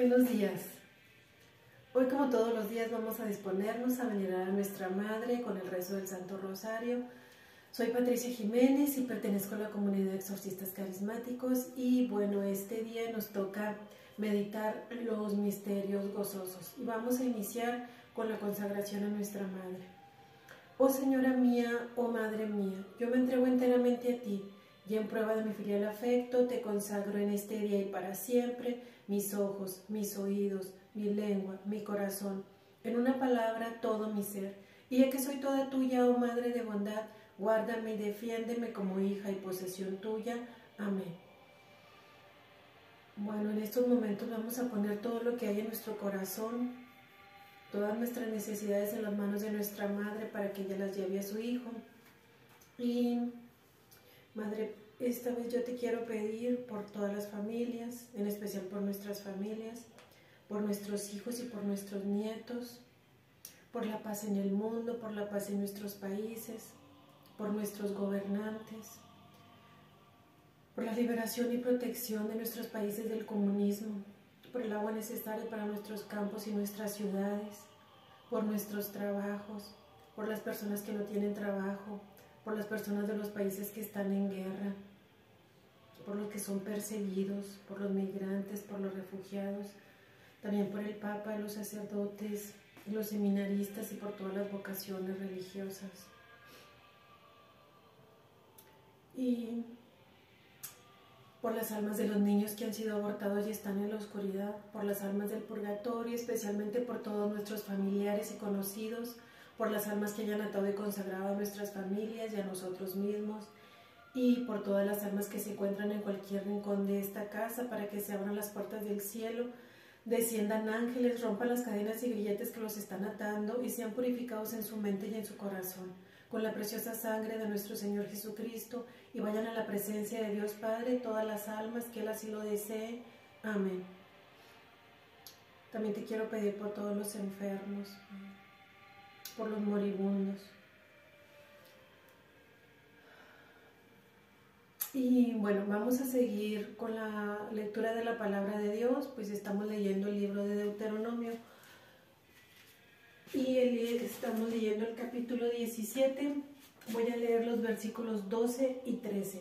Buenos días. Hoy, como todos los días, vamos a disponernos a venerar a nuestra Madre con el rezo del Santo Rosario. Soy Patricia Jiménez y pertenezco a la comunidad de exorcistas carismáticos y bueno, este día nos toca meditar los misterios gozosos y vamos a iniciar con la consagración a nuestra Madre. Oh Señora mía, oh Madre mía, yo me entrego enteramente a ti y en prueba de mi filial afecto te consagro en este día y para siempre mis ojos, mis oídos, mi lengua, mi corazón, en una palabra todo mi ser. Y ya que soy toda tuya, oh Madre de bondad, guárdame y defiéndeme como hija y posesión tuya. Amén. Bueno, en estos momentos vamos a poner todo lo que hay en nuestro corazón, todas nuestras necesidades en las manos de nuestra Madre para que ella las lleve a su Hijo. Y Madre, esta vez yo te quiero pedir por todas las familias, en especial por nuestras familias, por nuestros hijos y por nuestros nietos, por la paz en el mundo, por la paz en nuestros países, por nuestros gobernantes, por la liberación y protección de nuestros países del comunismo, por el agua necesaria para nuestros campos y nuestras ciudades, por nuestros trabajos, por las personas que no tienen trabajo, por las personas de los países que están en guerra, por los que son perseguidos, por los migrantes, por los refugiados, también por el Papa, los sacerdotes, los seminaristas y por todas las vocaciones religiosas. Y por las almas de los niños que han sido abortados y están en la oscuridad, por las almas del purgatorio, especialmente por todos nuestros familiares y conocidos, por las almas que hayan atado y consagrado a nuestras familias y a nosotros mismos, y por todas las almas que se encuentran en cualquier rincón de esta casa, para que se abran las puertas del cielo, desciendan ángeles, rompan las cadenas y grilletes que los están atando y sean purificados en su mente y en su corazón, con la preciosa sangre de nuestro Señor Jesucristo, y vayan a la presencia de Dios Padre todas las almas que Él así lo desee. Amén. También te quiero pedir por todos los enfermos, por los moribundos. Y bueno, vamos a seguir con la lectura de la palabra de Dios, pues estamos leyendo el libro de Deuteronomio y estamos leyendo el capítulo 17, voy a leer los versículos 12 y 13.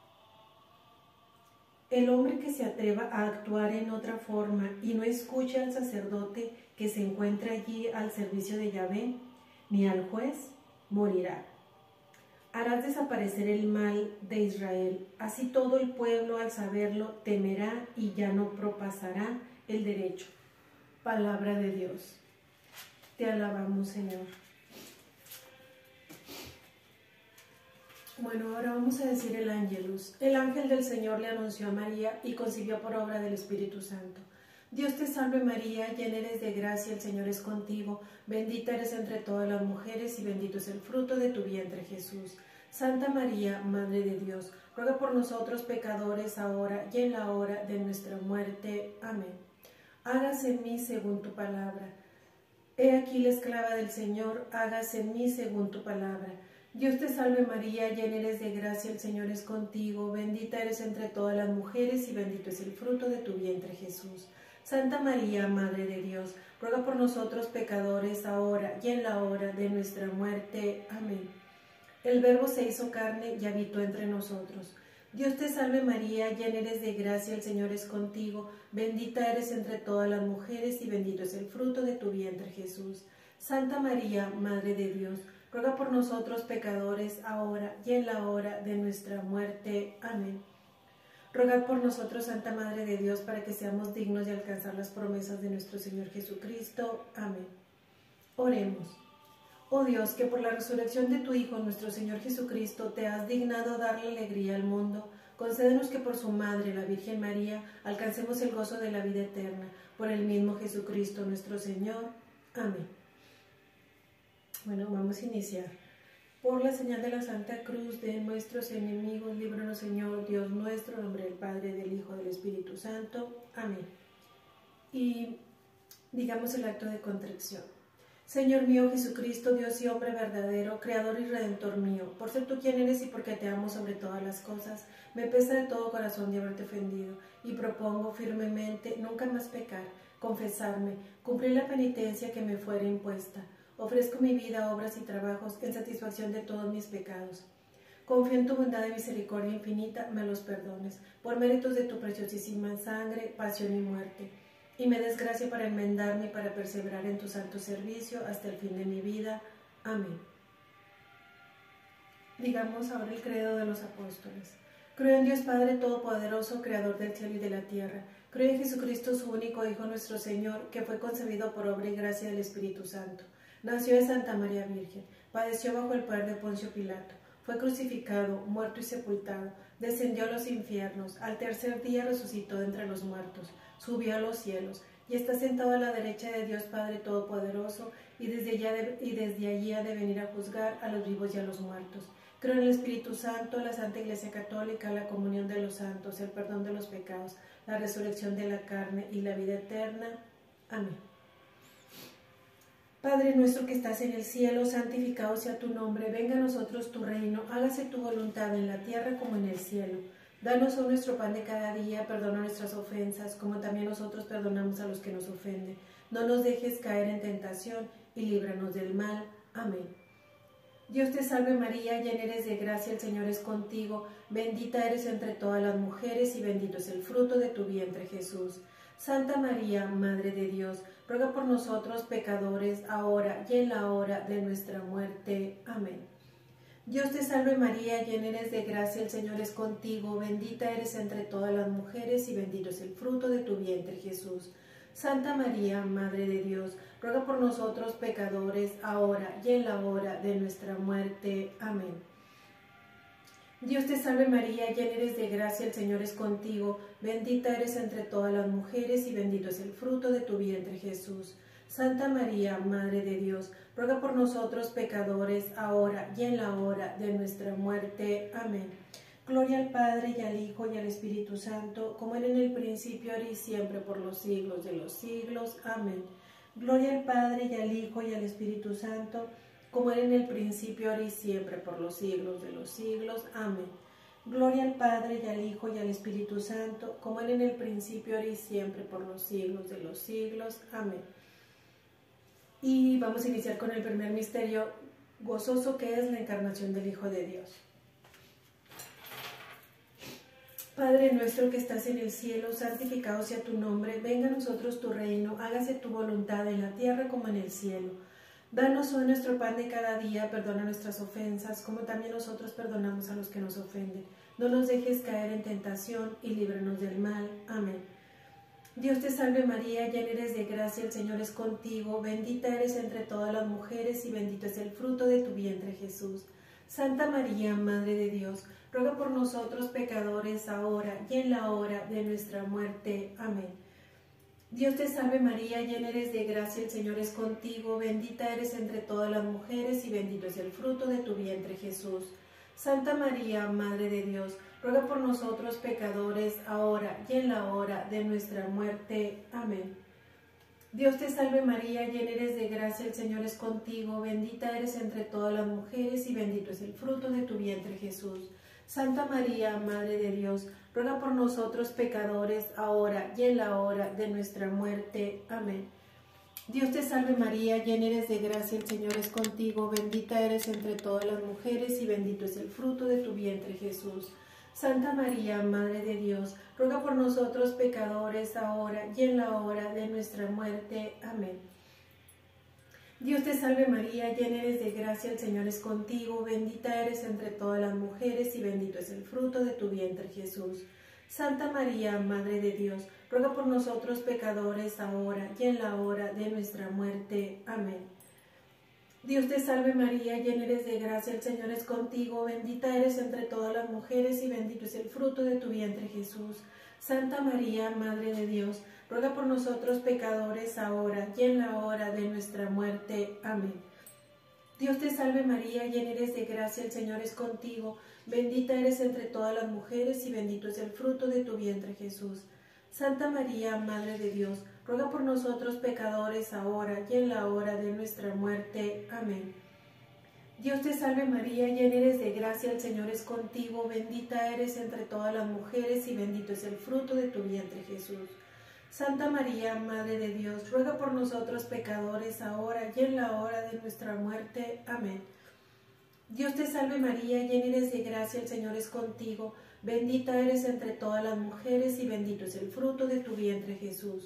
El hombre que se atreva a actuar en otra forma y no escuche al sacerdote que se encuentra allí al servicio de Yahvé, ni al juez, morirá. Harás desaparecer el mal de Israel, así todo el pueblo al saberlo temerá y ya no propasará el derecho. Palabra de Dios. Te alabamos, Señor. Bueno, ahora vamos a decir el Ángelus. El ángel del Señor le anunció a María y concibió por obra del Espíritu Santo. Dios te salve María, llena eres de gracia, el Señor es contigo, bendita eres entre todas las mujeres y bendito es el fruto de tu vientre Jesús. Santa María, Madre de Dios, ruega por nosotros pecadores ahora y en la hora de nuestra muerte. Amén. Hágase en mí según tu palabra. He aquí la esclava del Señor, hágase en mí según tu palabra. Dios te salve María, llena eres de gracia, el Señor es contigo, bendita eres entre todas las mujeres y bendito es el fruto de tu vientre Jesús. Santa María, Madre de Dios, ruega por nosotros pecadores ahora y en la hora de nuestra muerte. Amén. El Verbo se hizo carne y habitó entre nosotros. Dios te salve María, llena eres de gracia, el Señor es contigo, bendita eres entre todas las mujeres y bendito es el fruto de tu vientre Jesús. Santa María, Madre de Dios, ruega por nosotros pecadores ahora y en la hora de nuestra muerte. Amén. Rogad por nosotros, Santa Madre de Dios, para que seamos dignos de alcanzar las promesas de nuestro Señor Jesucristo. Amén. Oremos. Oh Dios, que por la resurrección de tu Hijo, nuestro Señor Jesucristo, te has dignado darle alegría al mundo, concédenos que por su Madre, la Virgen María, alcancemos el gozo de la vida eterna. Por el mismo Jesucristo, nuestro Señor. Amén. Bueno, vamos a iniciar. Por la señal de la Santa Cruz de nuestros enemigos, líbranos, Señor, Dios nuestro, en nombre del Padre, del Hijo, del Espíritu Santo. Amén. Y digamos el acto de contrición. Señor mío Jesucristo, Dios y hombre verdadero, Creador y Redentor mío, por ser tú quien eres y porque te amo sobre todas las cosas, me pesa de todo corazón de haberte ofendido, y propongo firmemente nunca más pecar, confesarme, cumplir la penitencia que me fuera impuesta. Ofrezco mi vida, obras y trabajos en satisfacción de todos mis pecados. Confío en tu bondad y misericordia infinita, me los perdones, por méritos de tu preciosísima sangre, pasión y muerte, y me des gracia para enmendarme y para perseverar en tu santo servicio hasta el fin de mi vida. Amén. Digamos ahora el credo de los apóstoles. Creo en Dios Padre Todopoderoso, Creador del cielo y de la tierra. Creo en Jesucristo, su único Hijo, nuestro Señor, que fue concebido por obra y gracia del Espíritu Santo. Nació de Santa María Virgen, padeció bajo el poder de Poncio Pilato, fue crucificado, muerto y sepultado, descendió a los infiernos, al tercer día resucitó de entre los muertos, subió a los cielos, y está sentado a la derecha de Dios Padre Todopoderoso, y desde allí ha de venir a juzgar a los vivos y a los muertos. Creo en el Espíritu Santo, la Santa Iglesia Católica, la comunión de los santos, el perdón de los pecados, la resurrección de la carne y la vida eterna. Amén. Padre nuestro que estás en el cielo, santificado sea tu nombre, venga a nosotros tu reino, hágase tu voluntad en la tierra como en el cielo. Danos hoy nuestro pan de cada día, perdona nuestras ofensas, como también nosotros perdonamos a los que nos ofenden. No nos dejes caer en tentación y líbranos del mal. Amén. Dios te salve María, llena eres de gracia, el Señor es contigo, bendita eres entre todas las mujeres y bendito es el fruto de tu vientre Jesús. Santa María, Madre de Dios, ruega por nosotros pecadores, ahora y en la hora de nuestra muerte. Amén. Dios te salve María, llena eres de gracia, el Señor es contigo, bendita eres entre todas las mujeres y bendito es el fruto de tu vientre Jesús. Santa María, Madre de Dios, ruega por nosotros pecadores, ahora y en la hora de nuestra muerte. Amén. Dios te salve María, llena eres de gracia, el Señor es contigo, bendita eres entre todas las mujeres y bendito es el fruto de tu vientre Jesús. Santa María, Madre de Dios, ruega por nosotros pecadores, ahora y en la hora de nuestra muerte. Amén. Gloria al Padre, y al Hijo, y al Espíritu Santo, como era en el principio, ahora y siempre, por los siglos de los siglos. Amén. Gloria al Padre, y al Hijo, y al Espíritu Santo, como era en el principio, ahora y siempre, por los siglos de los siglos. Amén. Gloria al Padre, y al Hijo, y al Espíritu Santo, como era en el principio, ahora y siempre, por los siglos de los siglos. Amén. Y vamos a iniciar con el primer misterio gozoso, que es la encarnación del Hijo de Dios. Padre nuestro que estás en el cielo, santificado sea tu nombre, venga a nosotros tu reino, hágase tu voluntad en la tierra como en el cielo. Danos hoy nuestro pan de cada día, perdona nuestras ofensas, como también nosotros perdonamos a los que nos ofenden. No nos dejes caer en tentación y líbranos del mal. Amén. Dios te salve María, llena eres de gracia, el Señor es contigo, bendita eres entre todas las mujeres y bendito es el fruto de tu vientre Jesús. Santa María, Madre de Dios, ruega por nosotros pecadores, ahora y en la hora de nuestra muerte. Amén. Dios te salve María, llena eres de gracia, el Señor es contigo, bendita eres entre todas las mujeres y bendito es el fruto de tu vientre Jesús. Santa María, Madre de Dios, ruega por nosotros pecadores, ahora y en la hora de nuestra muerte. Amén. Dios te salve María, llena eres de gracia, el Señor es contigo, bendita eres entre todas las mujeres y bendito es el fruto de tu vientre Jesús. Santa María, Madre de Dios, ruega por nosotros pecadores, ahora y en la hora de nuestra muerte. Amén. Dios te salve María, llena eres de gracia, el Señor es contigo, bendita eres entre todas las mujeres y bendito es el fruto de tu vientre Jesús. Santa María, Madre de Dios, ruega por nosotros pecadores, ahora y en la hora de nuestra muerte. Amén. Dios te salve María, llena eres de gracia, el Señor es contigo, bendita eres entre todas las mujeres y bendito es el fruto de tu vientre Jesús. Santa María, Madre de Dios, ruega por nosotros pecadores, ahora y en la hora de nuestra muerte. Amén. Dios te salve María, llena eres de gracia, el Señor es contigo, bendita eres entre todas las mujeres y bendito es el fruto de tu vientre Jesús. Santa María, Madre de Dios, ruega por nosotros pecadores, ahora y en la hora de nuestra muerte. Amén. Dios te salve María, llena eres de gracia, el Señor es contigo, bendita eres entre todas las mujeres y bendito es el fruto de tu vientre Jesús. Santa María, Madre de Dios, ruega por nosotros pecadores, ahora y en la hora de nuestra muerte. Amén. Dios te salve María, llena eres de gracia, el Señor es contigo, bendita eres entre todas las mujeres y bendito es el fruto de tu vientre Jesús. Santa María, Madre de Dios, ruega por nosotros pecadores, ahora y en la hora de nuestra muerte. Amén. Dios te salve María, llena eres de gracia, el Señor es contigo. Bendita eres entre todas las mujeres y bendito es el fruto de tu vientre, Jesús.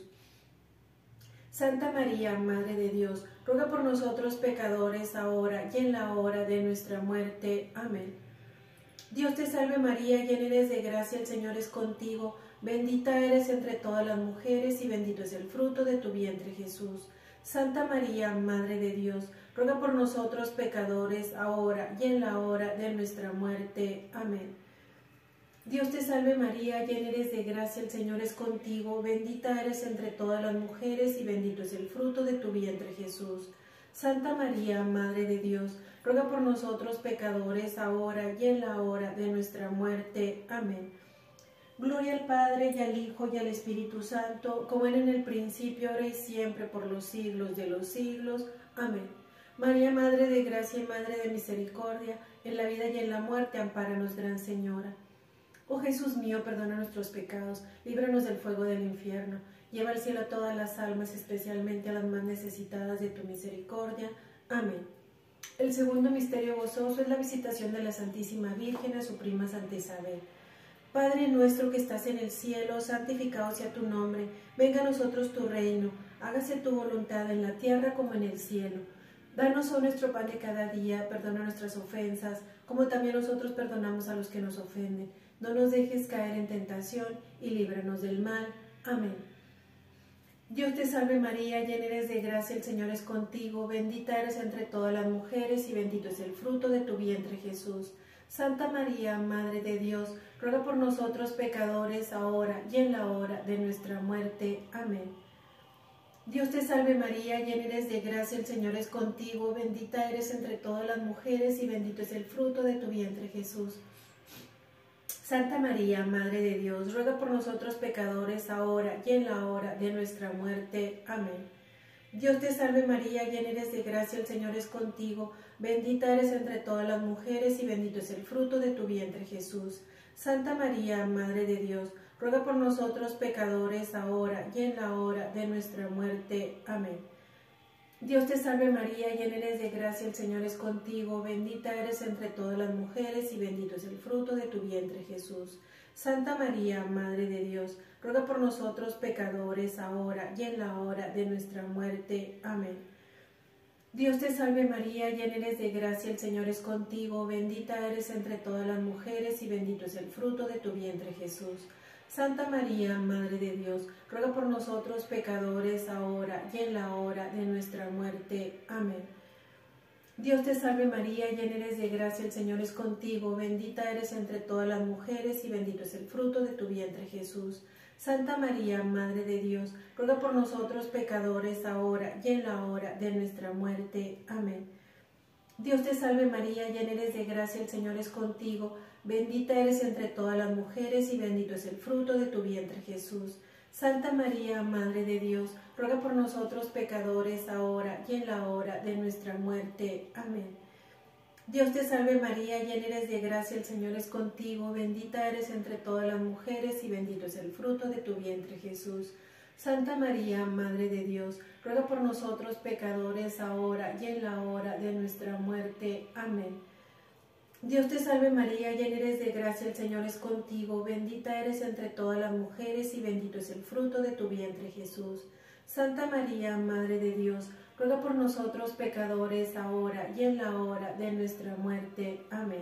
Santa María, Madre de Dios, ruega por nosotros pecadores, ahora y en la hora de nuestra muerte. Amén. Dios te salve María, llena eres de gracia, el Señor es contigo. Bendita eres entre todas las mujeres y bendito es el fruto de tu vientre, Jesús. Santa María, Madre de Dios, ruega por nosotros pecadores, ahora y en la hora de nuestra muerte. Amén. Dios te salve María, llena eres de gracia, el Señor es contigo. Bendita eres entre todas las mujeres y bendito es el fruto de tu vientre, Jesús. Santa María, Madre de Dios, ruega por nosotros pecadores, ahora y en la hora de nuestra muerte. Amén. Gloria al Padre, y al Hijo, y al Espíritu Santo, como era en el principio, ahora y siempre, por los siglos de los siglos. Amén. María, Madre de gracia y Madre de misericordia, en la vida y en la muerte, ampáranos, Gran Señora. Oh Jesús mío, perdona nuestros pecados, líbranos del fuego del infierno, lleva al cielo a todas las almas, especialmente a las más necesitadas de tu misericordia. Amén. El segundo misterio gozoso es la visitación de la Santísima Virgen a su prima Santa Isabel. Padre nuestro que estás en el cielo, santificado sea tu nombre, venga a nosotros tu reino, hágase tu voluntad en la tierra como en el cielo. Danos hoy nuestro pan de cada día, perdona nuestras ofensas, como también nosotros perdonamos a los que nos ofenden. No nos dejes caer en tentación y líbranos del mal. Amén. Dios te salve María, llena eres de gracia, el Señor es contigo, bendita eres entre todas las mujeres y bendito es el fruto de tu vientre, Jesús. Santa María, Madre de Dios, ruega por nosotros pecadores, ahora y en la hora de nuestra muerte. Amén. Dios te salve María, llena eres de gracia, el Señor es contigo, bendita eres entre todas las mujeres y bendito es el fruto de tu vientre, Jesús. Santa María, Madre de Dios, ruega por nosotros pecadores, ahora y en la hora de nuestra muerte. Amén. Dios te salve María, llena eres de gracia, el Señor es contigo, bendita eres entre todas las mujeres y bendito es el fruto de tu vientre, Jesús. Santa María, Madre de Dios, ruega por nosotros pecadores, ahora y en la hora de nuestra muerte. Amén. Dios te salve María, llena eres de gracia, el Señor es contigo, bendita eres entre todas las mujeres y bendito es el fruto de tu vientre, Jesús. Santa María, Madre de Dios, ruega por nosotros pecadores, ahora y en la hora de nuestra muerte. Amén. Dios te salve María, llena eres de gracia, el Señor es contigo, bendita eres entre todas las mujeres y bendito es el fruto de tu vientre, Jesús. Santa María, Madre de Dios, ruega por nosotros pecadores, ahora y en la hora de nuestra muerte. Amén. Dios te salve María, llena eres de gracia, el Señor es contigo, bendita eres entre todas las mujeres y bendito es el fruto de tu vientre, Jesús. Santa María, Madre de Dios, ruega por nosotros pecadores, ahora y en la hora de nuestra muerte. Amén. Dios te salve María, llena eres de gracia, el Señor es contigo, bendita eres entre todas las mujeres y bendito es el fruto de tu vientre, Jesús. Santa María, Madre de Dios, ruega por nosotros pecadores, ahora y en la hora de nuestra muerte. Amén. Dios te salve María, llena eres de gracia, el Señor es contigo, bendita eres entre todas las mujeres y bendito es el fruto de tu vientre, Jesús. Santa María, Madre de Dios, ruega por nosotros pecadores, ahora y en la hora de nuestra muerte. Amén. Dios te salve María, llena eres de gracia, el Señor es contigo, bendita eres entre todas las mujeres y bendito es el fruto de tu vientre, Jesús. Santa María, Madre de Dios, ruega por nosotros pecadores, ahora y en la hora de nuestra muerte. Amén.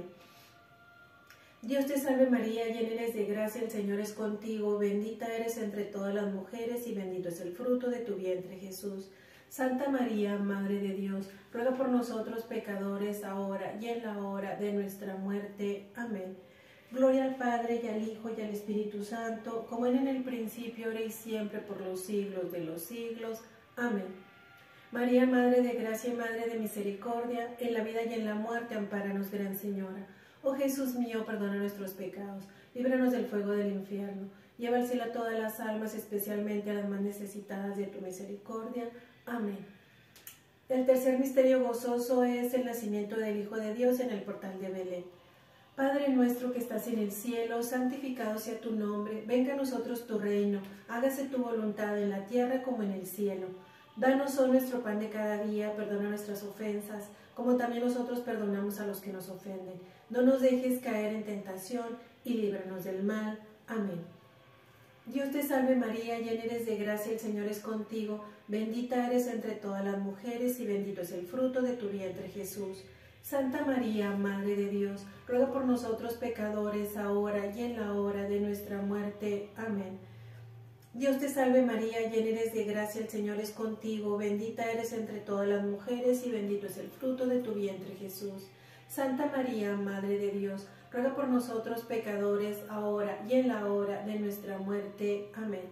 Dios te salve María, llena eres de gracia, el Señor es contigo, bendita eres entre todas las mujeres y bendito es el fruto de tu vientre, Jesús. Santa María, Madre de Dios, ruega por nosotros pecadores, ahora y en la hora de nuestra muerte. Amén. Gloria al Padre, y al Hijo, y al Espíritu Santo, como era en el principio, ahora y siempre, por los siglos de los siglos. Amén. María, Madre de gracia y Madre de misericordia, en la vida y en la muerte, ampáranos, Gran Señora. Oh Jesús mío, perdona nuestros pecados, líbranos del fuego del infierno, lleva al cielo a todas las almas, especialmente a las más necesitadas de tu misericordia. Amén. El tercer misterio gozoso es el nacimiento del Hijo de Dios en el portal de Belén. Padre nuestro que estás en el cielo, santificado sea tu nombre, venga a nosotros tu reino, hágase tu voluntad en la tierra como en el cielo. Danos hoy nuestro pan de cada día, perdona nuestras ofensas, como también nosotros perdonamos a los que nos ofenden. No nos dejes caer en tentación y líbranos del mal. Amén. Dios te salve María, llena eres de gracia, el Señor es contigo, bendita eres entre todas las mujeres y bendito es el fruto de tu vientre Jesús. Santa María, Madre de Dios, ruega por nosotros pecadores, ahora y en la hora de nuestra muerte. Amén. Dios te salve María, llena eres de gracia, el Señor es contigo, bendita eres entre todas las mujeres y bendito es el fruto de tu vientre Jesús. Santa María, Madre de Dios, ruega por nosotros pecadores, ahora y en la hora de nuestra muerte. Amén.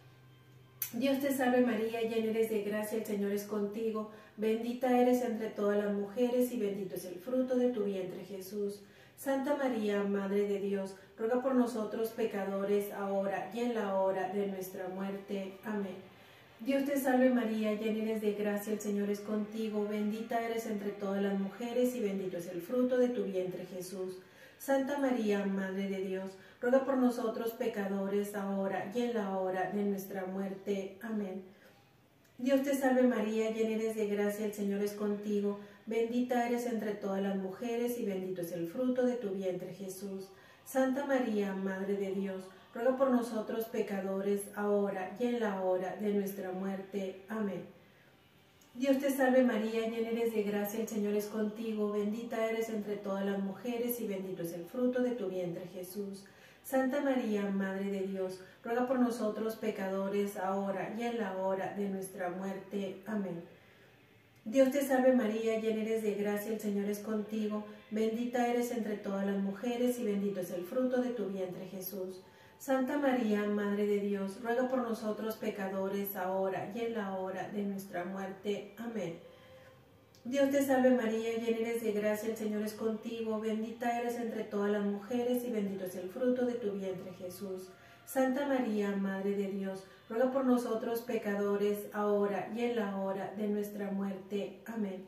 Dios te salve María, llena eres de gracia, el Señor es contigo, bendita eres entre todas las mujeres y bendito es el fruto de tu vientre Jesús. Santa María, Madre de Dios, ruega por nosotros pecadores, ahora y en la hora de nuestra muerte. Amén. Dios te salve María, llena eres de gracia, el Señor es contigo, bendita eres entre todas las mujeres y bendito es el fruto de tu vientre Jesús. Santa María, Madre de Dios, ruega por nosotros pecadores, ahora y en la hora de nuestra muerte. Amén. Dios te salve María, llena eres de gracia, el Señor es contigo, bendita eres entre todas las mujeres y bendito es el fruto de tu vientre Jesús. Santa María, Madre de Dios, ruega por nosotros pecadores, ahora y en la hora de nuestra muerte. Amén. Dios te salve María, llena eres de gracia, el Señor es contigo, bendita eres entre todas las mujeres y bendito es el fruto de tu vientre Jesús. Santa María, Madre de Dios, ruega por nosotros pecadores, ahora y en la hora de nuestra muerte. Amén. Dios te salve María, llena eres de gracia, el Señor es contigo, bendita eres entre todas las mujeres y bendito es el fruto de tu vientre Jesús. Santa María, Madre de Dios, ruega por nosotros pecadores, ahora y en la hora de nuestra muerte. Amén. Dios te salve María, llena eres de gracia, el Señor es contigo, bendita eres entre todas las mujeres y bendito es el fruto de tu vientre Jesús. Santa María, Madre de Dios, ruega por nosotros pecadores, ahora y en la hora de nuestra muerte. Amén.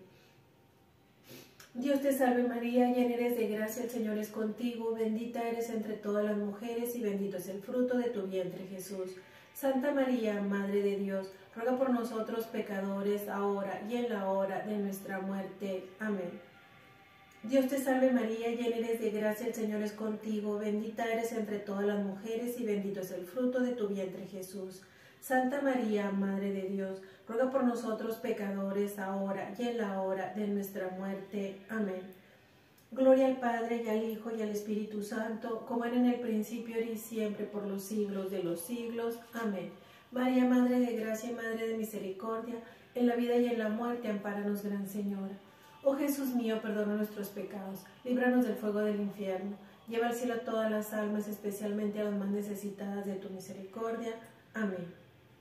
Dios te salve María, llena eres de gracia, el Señor es contigo, bendita eres entre todas las mujeres y bendito es el fruto de tu vientre Jesús. Santa María, Madre de Dios, ruega por nosotros pecadores, ahora y en la hora de nuestra muerte. Amén. Dios te salve María, llena eres de gracia, el Señor es contigo, bendita eres entre todas las mujeres y bendito es el fruto de tu vientre Jesús. Santa María, Madre de Dios, ruega por nosotros pecadores, ahora y en la hora de nuestra muerte. Amén. Gloria al Padre, y al Hijo, y al Espíritu Santo, como era en el principio, ahora y siempre, por los siglos de los siglos. Amén. María, Madre de gracia y Madre de misericordia, en la vida y en la muerte, ampáranos, Gran Señora. Oh Jesús mío, perdona nuestros pecados, líbranos del fuego del infierno, lleva al cielo a todas las almas, especialmente a las más necesitadas de tu misericordia. Amén.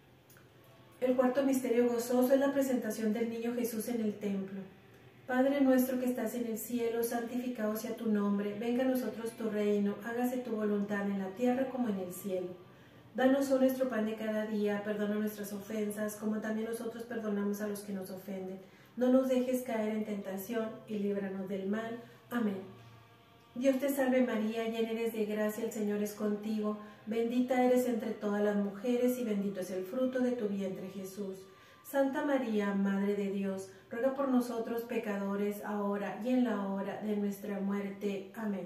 El cuarto misterio gozoso es la presentación del niño Jesús en el templo. Padre nuestro que estás en el cielo, santificado sea tu nombre, venga a nosotros tu reino, hágase tu voluntad en la tierra como en el cielo. Danos hoy nuestro pan de cada día, perdona nuestras ofensas, como también nosotros perdonamos a los que nos ofenden. No nos dejes caer en tentación y líbranos del mal. Amén. Dios te salve María, llena eres de gracia, el Señor es contigo, bendita eres entre todas las mujeres y bendito es el fruto de tu vientre Jesús. Santa María, Madre de Dios, ruega por nosotros pecadores, ahora y en la hora de nuestra muerte. Amén.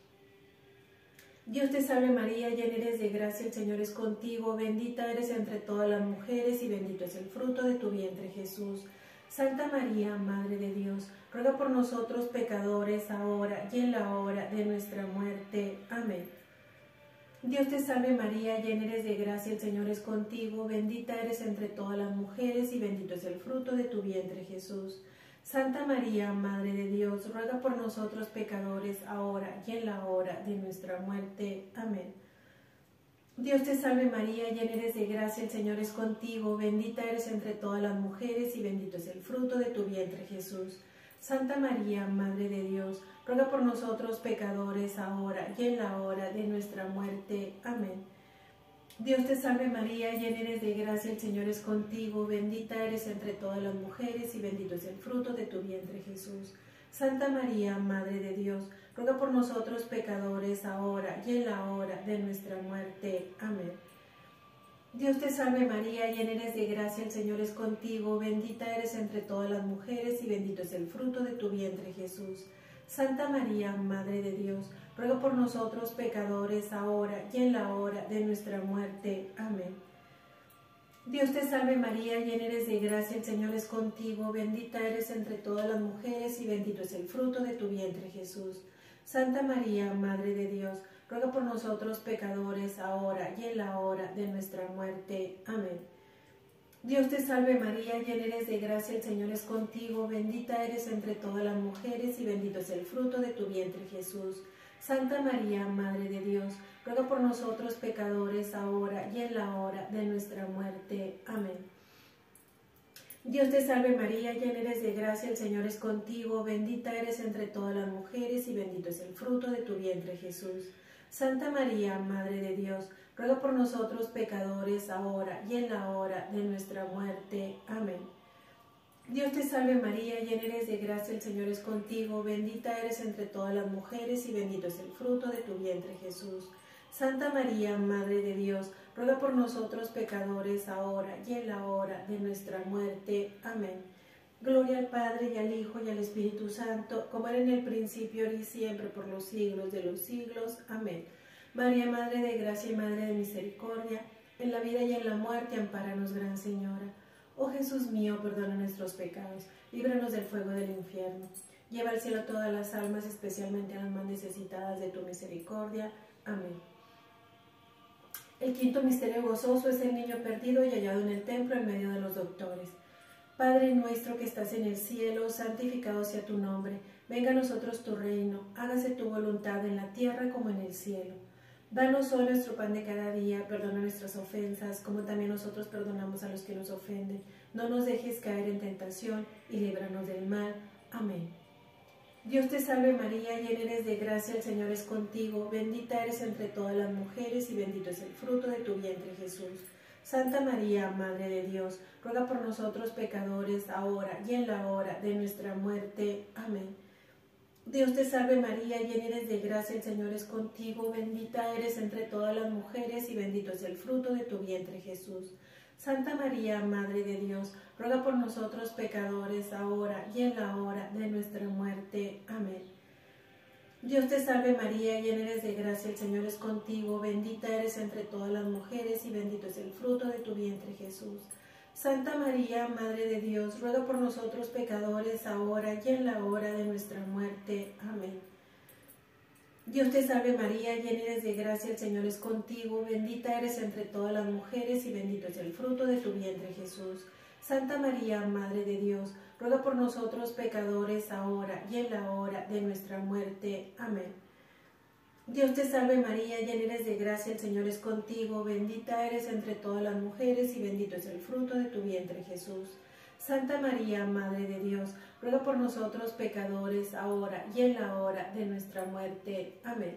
Dios te salve María, llena eres de gracia, el Señor es contigo, bendita eres entre todas las mujeres y bendito es el fruto de tu vientre Jesús. Santa María, Madre de Dios, ruega por nosotros pecadores, ahora y en la hora de nuestra muerte. Amén. Dios te salve María, llena eres de gracia, el Señor es contigo, bendita eres entre todas las mujeres y bendito es el fruto de tu vientre Jesús. Santa María, Madre de Dios, ruega por nosotros pecadores, ahora y en la hora de nuestra muerte. Amén. Dios te salve María, llena eres de gracia, el Señor es contigo, bendita eres entre todas las mujeres y bendito es el fruto de tu vientre Jesús. Santa María, Madre de Dios, ruega por nosotros pecadores, ahora y en la hora de nuestra muerte. Amén. Dios te salve María, llena eres de gracia, el Señor es contigo, bendita eres entre todas las mujeres y bendito es el fruto de tu vientre Jesús. Santa María, Madre de Dios, ruega por nosotros pecadores, ahora y en la hora de nuestra muerte. Amén. Dios te salve María, llena eres de gracia, el Señor es contigo, bendita eres entre todas las mujeres y bendito es el fruto de tu vientre Jesús. Santa María, Madre de Dios, ruega por nosotros pecadores, ahora y en la hora de nuestra muerte. Amén. Dios te salve María, llena eres de gracia, el Señor es contigo, bendita eres entre todas las mujeres y bendito es el fruto de tu vientre Jesús. Santa María, Madre de Dios, ruega por nosotros pecadores, ahora y en la hora de nuestra muerte. Amén. Dios te salve María, llena eres de gracia, el Señor es contigo, bendita eres entre todas las mujeres y bendito es el fruto de tu vientre Jesús. Santa María, Madre de Dios, ruega por nosotros pecadores, ahora y en la hora de nuestra muerte. Amén. Dios te salve María, llena eres de gracia, el Señor es contigo, bendita eres entre todas las mujeres y bendito es el fruto de tu vientre Jesús. Santa María, Madre de Dios, ruega por nosotros pecadores, ahora y en la hora de nuestra muerte. Amén. Dios te salve María, llena eres de gracia, el Señor es contigo, bendita eres entre todas las mujeres y bendito es el fruto de tu vientre Jesús. Santa María, Madre de Dios, ruega por nosotros pecadores, ahora y en la hora de nuestra muerte. Amén. Gloria al Padre, y al Hijo, y al Espíritu Santo, como era en el principio, ahora y siempre, por los siglos de los siglos. Amén. María, Madre de gracia y Madre de misericordia, en la vida y en la muerte, ampáranos, Gran Señora. Oh Jesús mío, perdona nuestros pecados, líbranos del fuego del infierno. Lleva al cielo a todas las almas, especialmente a las más necesitadas de tu misericordia. Amén. El quinto misterio gozoso es el niño perdido y hallado en el templo en medio de los doctores. Padre nuestro que estás en el cielo, santificado sea tu nombre. Venga a nosotros tu reino, hágase tu voluntad en la tierra como en el cielo. Danos hoy nuestro pan de cada día, perdona nuestras ofensas, como también nosotros perdonamos a los que nos ofenden. No nos dejes caer en tentación y líbranos del mal. Amén. Dios te salve María, llena eres de gracia, el Señor es contigo, bendita eres entre todas las mujeres y bendito es el fruto de tu vientre Jesús. Santa María, Madre de Dios, ruega por nosotros pecadores, ahora y en la hora de nuestra muerte. Amén. Dios te salve María, llena eres de gracia, el Señor es contigo, bendita eres entre todas las mujeres y bendito es el fruto de tu vientre Jesús. Santa María, Madre de Dios, ruega por nosotros pecadores, ahora y en la hora de nuestra muerte. Amén. Dios te salve María, llena eres de gracia, el Señor es contigo, bendita eres entre todas las mujeres y bendito es el fruto de tu vientre Jesús. Santa María, Madre de Dios, ruega por nosotros pecadores, ahora y en la hora de nuestra muerte. Amén. Dios te salve María, llena eres de gracia, el Señor es contigo, bendita eres entre todas las mujeres y bendito es el fruto de tu vientre Jesús. Santa María, Madre de Dios, ruega por nosotros pecadores, ahora y en la hora de nuestra muerte. Amén. Dios te salve María, llena eres de gracia, el Señor es contigo, bendita eres entre todas las mujeres y bendito es el fruto de tu vientre Jesús. Santa María, Madre de Dios, ruega por nosotros pecadores, ahora y en la hora de nuestra muerte. Amén.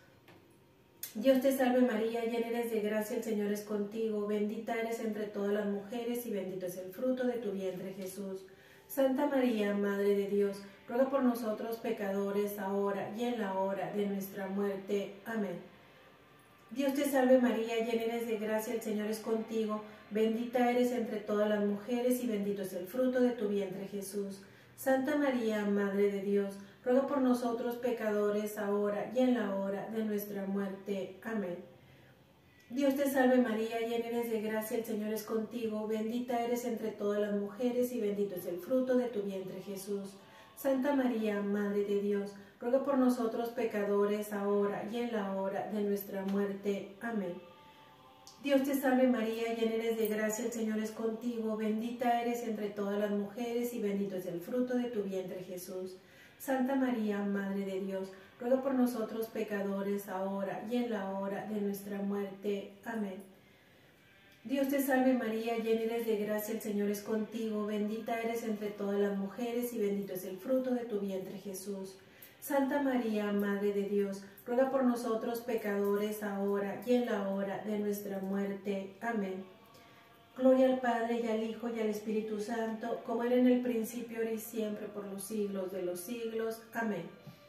Dios te salve María, llena eres de gracia, el Señor es contigo, bendita eres entre todas las mujeres y bendito es el fruto de tu vientre Jesús. Santa María, Madre de Dios, ruega por nosotros pecadores, ahora y en la hora de nuestra muerte. Amén. Dios te salve María, llena eres de gracia, el Señor es contigo, bendita eres entre todas las mujeres y bendito es el fruto de tu vientre Jesús. Santa María, Madre de Dios, ruega por nosotros pecadores, ahora y en la hora de nuestra muerte. Amén. Dios te salve María, llena eres de gracia, el Señor es contigo, bendita eres entre todas las mujeres y bendito es el fruto de tu vientre Jesús. Santa María, Madre de Dios, ruega por nosotros pecadores, ahora y en la hora de nuestra muerte. Amén. Dios te salve María, llena eres de gracia, el Señor es contigo, bendita eres entre todas las mujeres y bendito es el fruto de tu vientre Jesús. Santa María, Madre de Dios, ruega por nosotros pecadores, ahora y en la hora de nuestra muerte. Amén. Dios te salve María, llena eres de gracia, el Señor es contigo, bendita eres entre todas las mujeres y bendito es el fruto de tu vientre Jesús. Santa María, Madre de Dios, ruega por nosotros pecadores, ahora y en la hora de nuestra muerte. Amén. Gloria al Padre, y al Hijo, y al Espíritu Santo, como era en el principio, ahora y siempre, por los siglos de los siglos. Amén.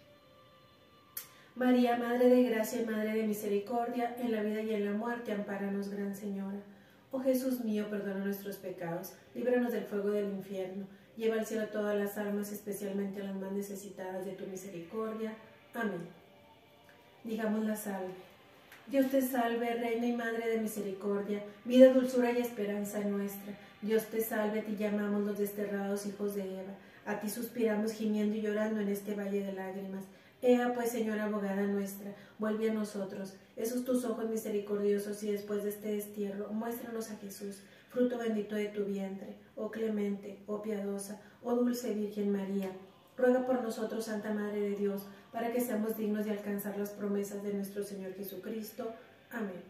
María, Madre de Gracia y Madre de Misericordia, en la vida y en la muerte, ampáranos, Gran Señora. Oh Jesús mío, perdona nuestros pecados, líbranos del fuego del infierno, lleva al cielo a todas las almas, especialmente a las más necesitadas de tu misericordia. Amén. Digamos la salve. Dios te salve, Reina y Madre de Misericordia, vida, dulzura y esperanza nuestra. Dios te salve, a ti llamamos los desterrados hijos de Eva. A ti suspiramos gimiendo y llorando en este valle de lágrimas. Ea pues, Señora abogada nuestra, vuelve a nosotros esos tus ojos misericordiosos y después de este destierro, muéstranos a Jesús, fruto bendito de tu vientre. Oh clemente, oh piadosa, oh dulce Virgen María, ruega por nosotros, Santa Madre de Dios, para que seamos dignos de alcanzar las promesas de nuestro Señor Jesucristo. Amén.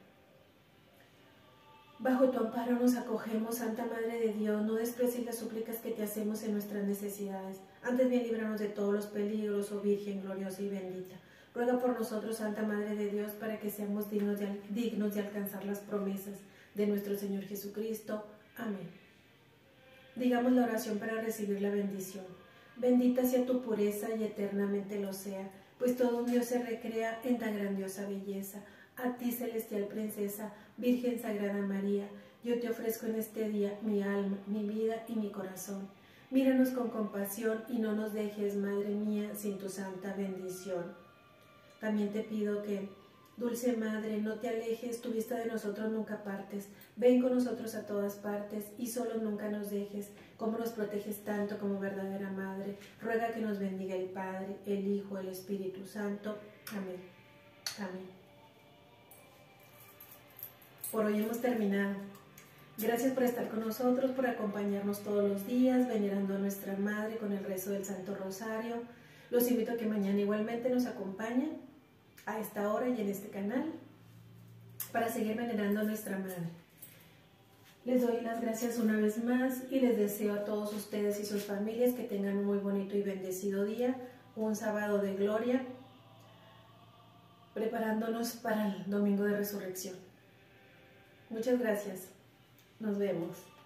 Bajo tu amparo nos acogemos, Santa Madre de Dios, no desprecies las súplicas que te hacemos en nuestras necesidades. Antes bien, líbranos de todos los peligros, oh Virgen gloriosa y bendita. Ruega por nosotros, Santa Madre de Dios, para que seamos dignos de alcanzar las promesas de nuestro Señor Jesucristo. Amén. Digamos la oración para recibir la bendición. Bendita sea tu pureza y eternamente lo sea, pues todo un Dios se recrea en tan grandiosa belleza. A ti, celestial princesa, Virgen Sagrada María, yo te ofrezco en este día mi alma, mi vida y mi corazón. Míranos con compasión y no nos dejes, Madre mía, sin tu santa bendición. También te pido que, dulce Madre, no te alejes, tu vista de nosotros nunca partes. Ven con nosotros a todas partes y solo nunca nos dejes. Como nos proteges tanto como verdadera Madre, ruega que nos bendiga el Padre, el Hijo, el Espíritu Santo. Amén. Amén. Por hoy hemos terminado. Gracias por estar con nosotros, por acompañarnos todos los días, venerando a nuestra Madre con el rezo del Santo Rosario. Los invito a que mañana igualmente nos acompañen a esta hora y en este canal para seguir venerando a nuestra Madre. Les doy las gracias una vez más y les deseo a todos ustedes y sus familias que tengan un muy bonito y bendecido día, un sábado de gloria, preparándonos para el domingo de resurrección. Muchas gracias. Nos vemos.